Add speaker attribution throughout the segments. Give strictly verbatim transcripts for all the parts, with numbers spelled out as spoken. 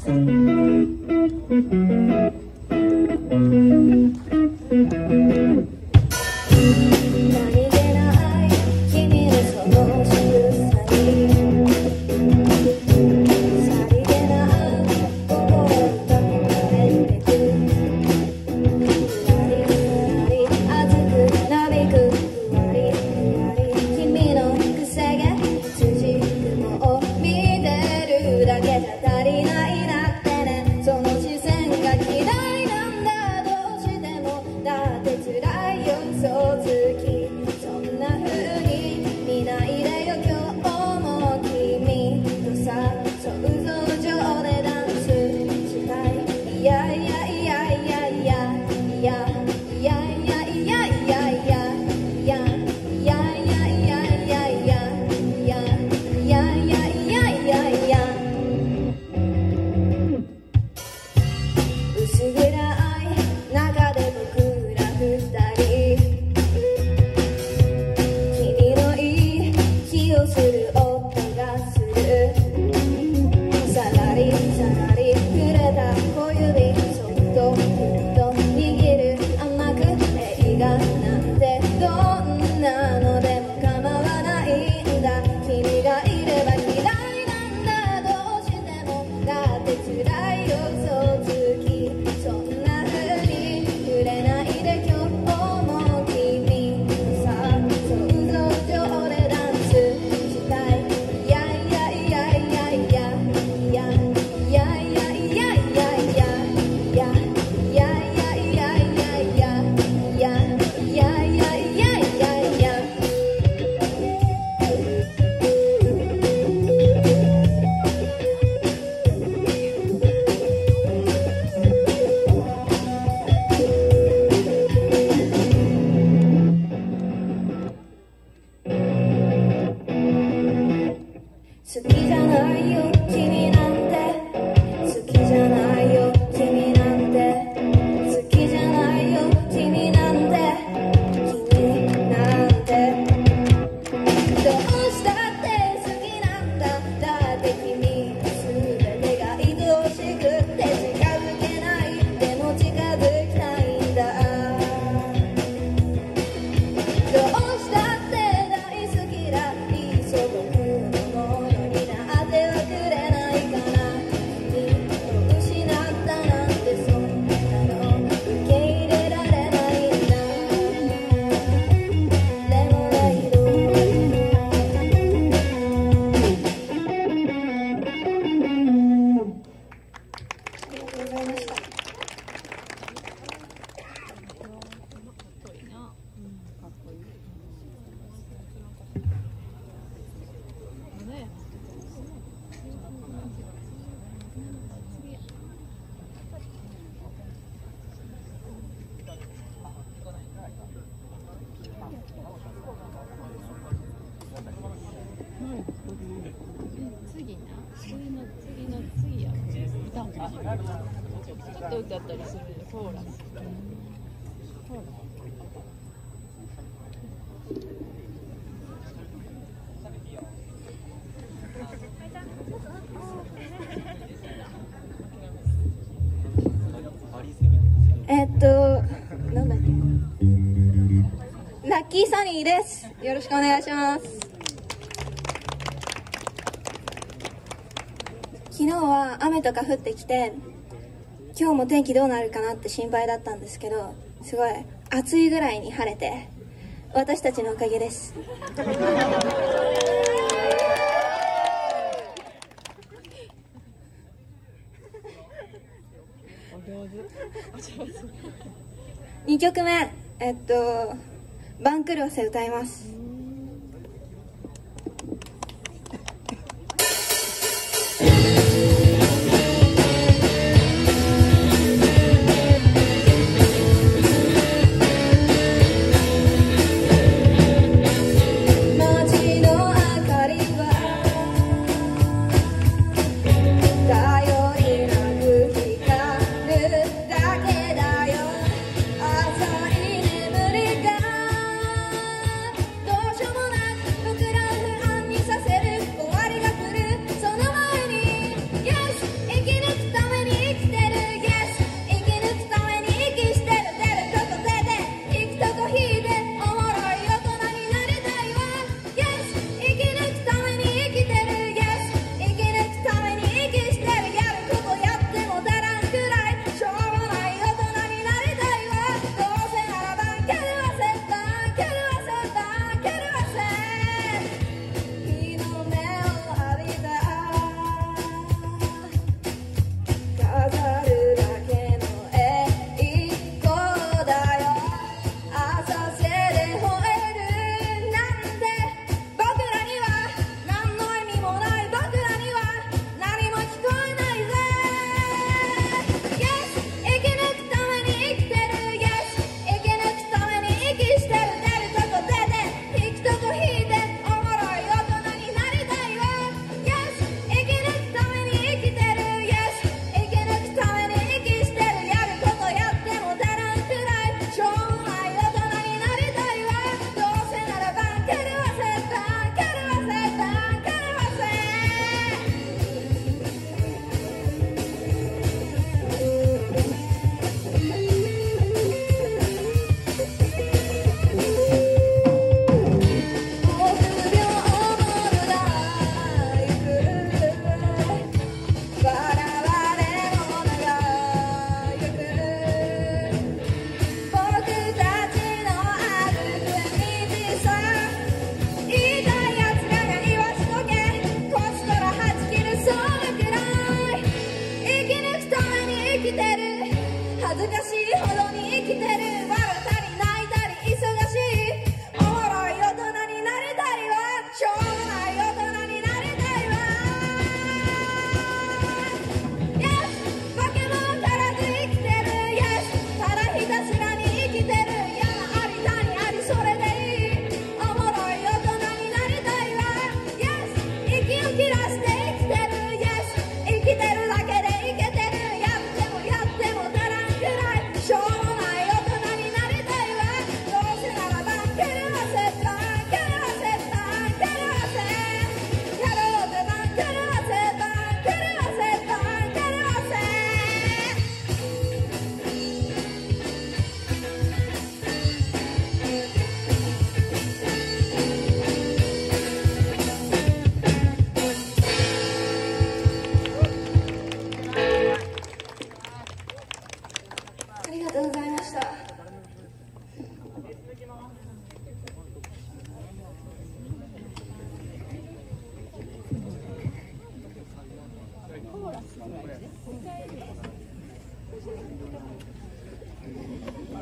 Speaker 1: ちょっと歌ったりするよ、コーラス。
Speaker 2: えっと、なんだっけ。ラッキーサニーです。よろしくお願いします。昨日は雨とか降ってきて、今日も天気どうなるかなって心配だったんですけど、すごい暑いぐらいに晴れて、私たちのおかげです。にきょくめ、えっと番狂わせ歌います。ど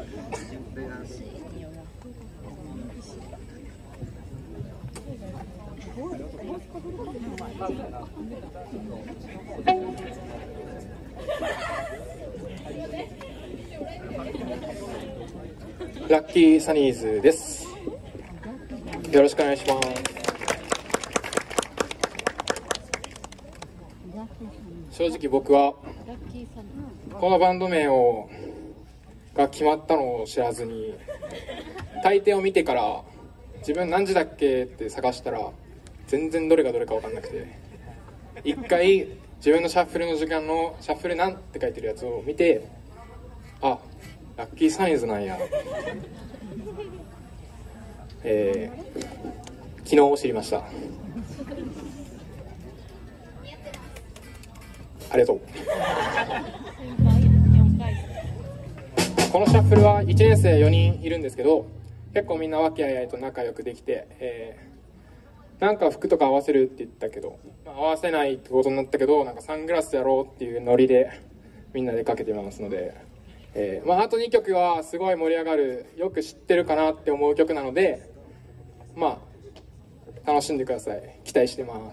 Speaker 3: ラッキーサニーズです。よろしくお願いします。正直僕はこのバンド名をが決まったのを知らずに、大抵を見てから自分何時だっけって探したら全然どれがどれか分かんなくて、一回自分のシャッフルの時間のシャッフルなんって書いてるやつを見て、あ、ラッキーサインズなんや、えー、昨日知りました。ありがとう。このシャッフルはいちねん生よにんいるんですけど、結構みんな和気あいあいと仲良くできて、えー、なんか服とか合わせるって言ったけど、まあ、合わせないってことになったけど、なんかサングラスやろうっていうノリでみんなでかけてますので、えーまあ、あとにきょくはすごい盛り上がる、よく知ってるかなって思う曲なので、まあ楽しんでください。期待してます。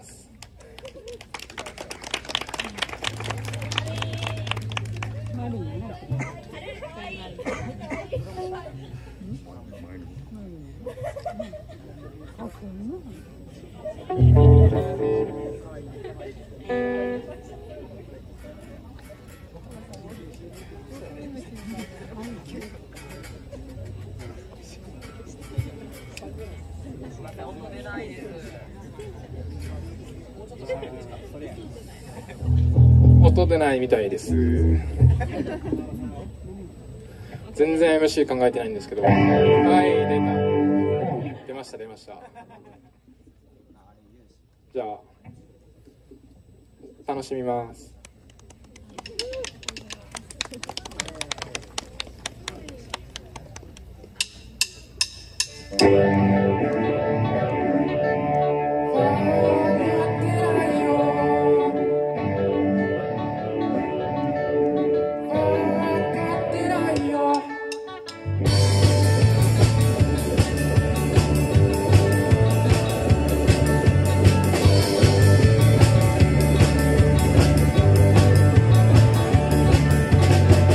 Speaker 3: 音出ないみたいです。全然 エムシー 考えてないんですけど、はい、出た、出ました出ました。じゃあ楽しみます。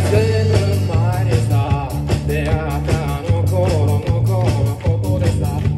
Speaker 3: 出会ったあの頃の頃のことでさ、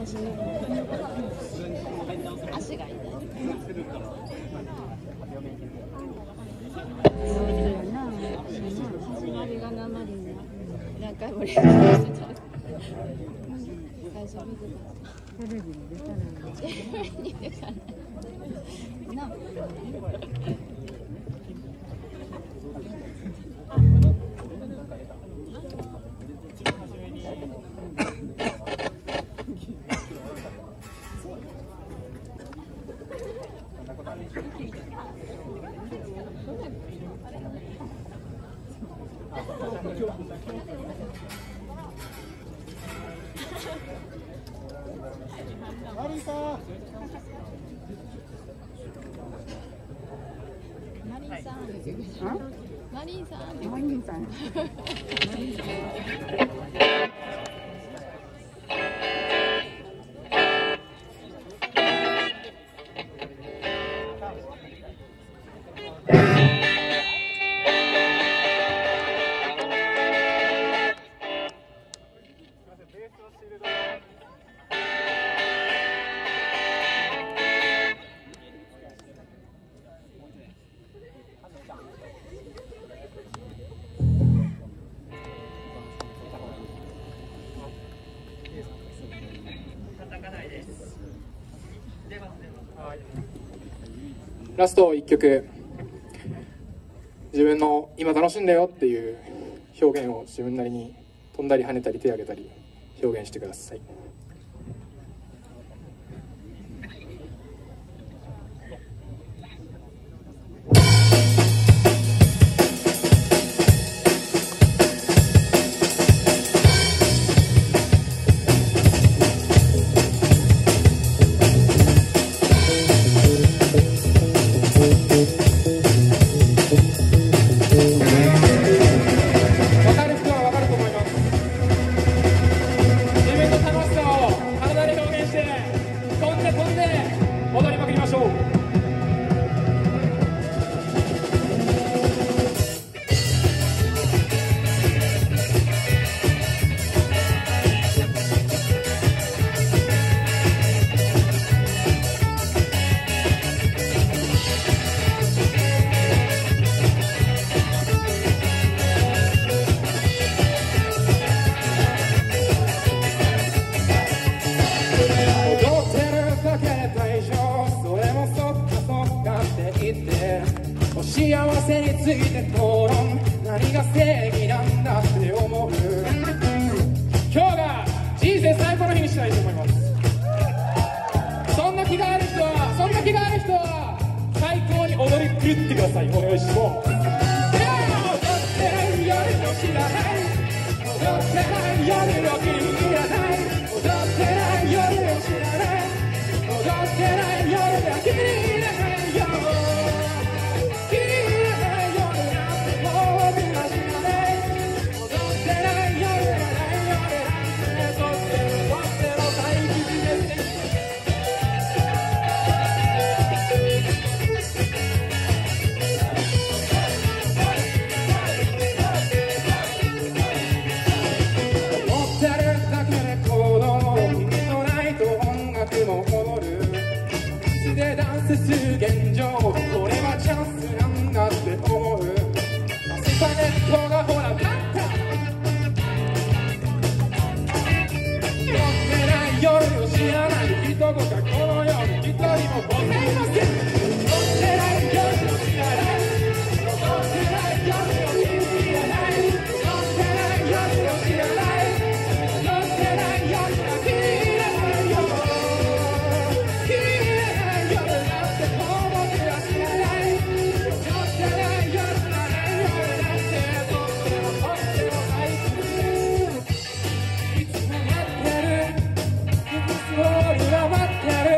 Speaker 1: 足が痛い。始まりがなまりに何回も練習してた。最初見てた。テレビに出たら。テレビに出たら。な。
Speaker 4: マリーさん。
Speaker 1: マリーさん。マリーさん。
Speaker 4: マリーさん。
Speaker 3: ラストいっきょく、自分の今楽しんだよっていう表現を自分なりに飛んだり跳ねたり手を挙げたり表現してください。幸せについて討論、何が正義なんだって思う。今日が人生最高の日にしたいと思います。そんな気がある人はそんな気がある人は最高に踊り狂ってください。お願いします。踊ってない夜の知らない、踊ってない夜の気に入らない、踊ってない夜の知らない、踊ってない夜の気に入らないよ。現状、これはチャンスなんだって思う。スパネットがほら勝った。乗ってない夜を知らない人がこの世に一人もございません。乗ってない夜を知らない、乗ってない夜を気に入らない、乗ってない夜を知らない、乗ってない夜が気に入らないよ。気に入らない夜なんて僕は知らない。乗ってない夜がない夜なんてとってもとっても大好き。いつも待ってる、いつも俺は待ってる。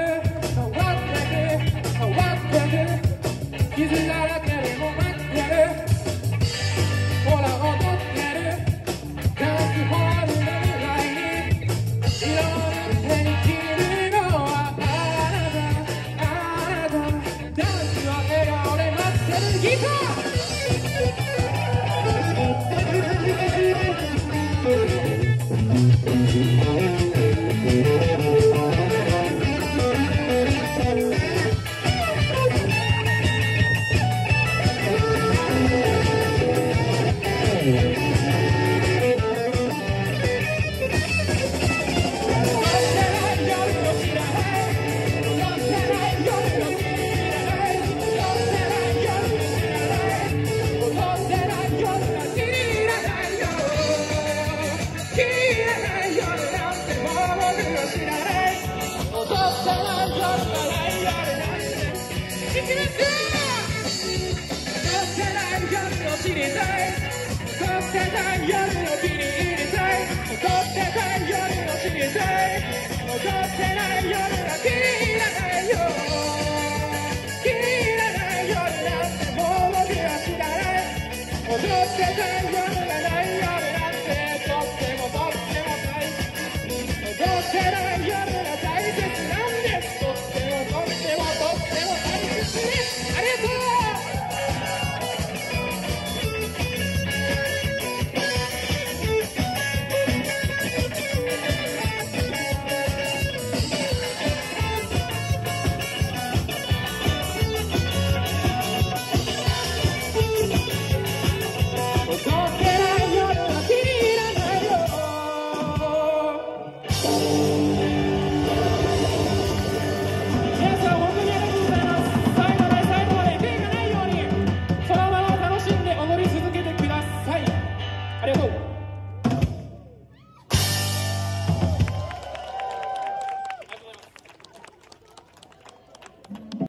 Speaker 3: せない